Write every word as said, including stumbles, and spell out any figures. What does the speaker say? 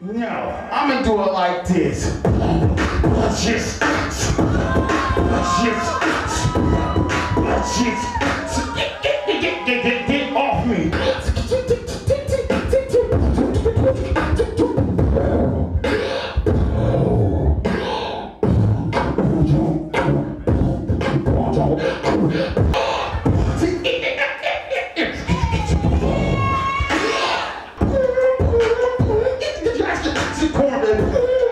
No, I'm gonna do it like this. Just, just, just, get, get, get, get, get, get off me. Cornbread.